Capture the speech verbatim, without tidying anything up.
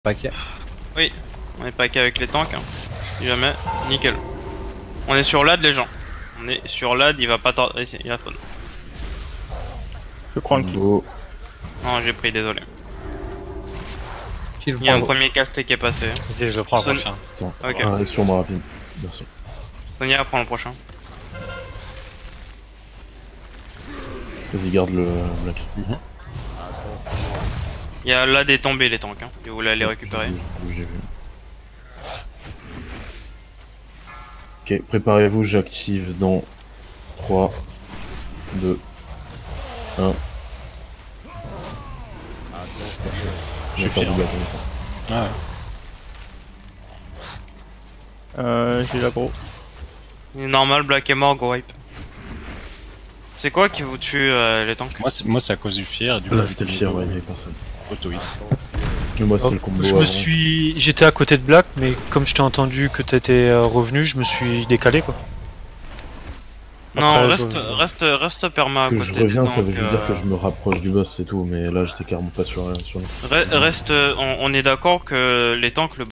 Paquet. Oui, on est paquet avec les tanks, hein. Si jamais, nickel. On est sur l'A D les gens. On est sur l'A D, il va pas tarder, il va pas. Je prends le kill. Beau. Non, j'ai pris, désolé. Qui le Il y a un prend, premier casté qui est passé. Vas-y, je le prends le Son- prochain. Attends, Ok. ah, reste sur moi rapide. Merci. Sonia prend le prochain. Vas-y, garde le black. Il y a l'A D tombé les tanks, hein. Si vous voulez aller récupérer. J'ai vu, j'ai vu. Ok, préparez-vous, j'active dans trois, deux, un. Je vais faire du black. Ah ouais. Euh, j'ai l'aggro. Il est normal, Black est mort, go wipe. C'est quoi qui vous tue euh, les tanks? Moi, c'est moi, c'est à cause du fier et du Là, c'était le fier, ouais, il y avait personne. Auto hit. Mais moi, c'est Hop, le combo. je me avant. suis, j'étais à côté de Black, mais comme je t'ai entendu que t'étais euh, revenu, je me suis décalé quoi. Non, Après, reste, je- reste, reste perma à Que côté je reviens, des ça veut tanks, juste euh, dire que je me rapproche du boss, c'est tout. Mais là, j'étais carrément pas sur, sur le. re- Reste, on, on est d'accord que les tanks, le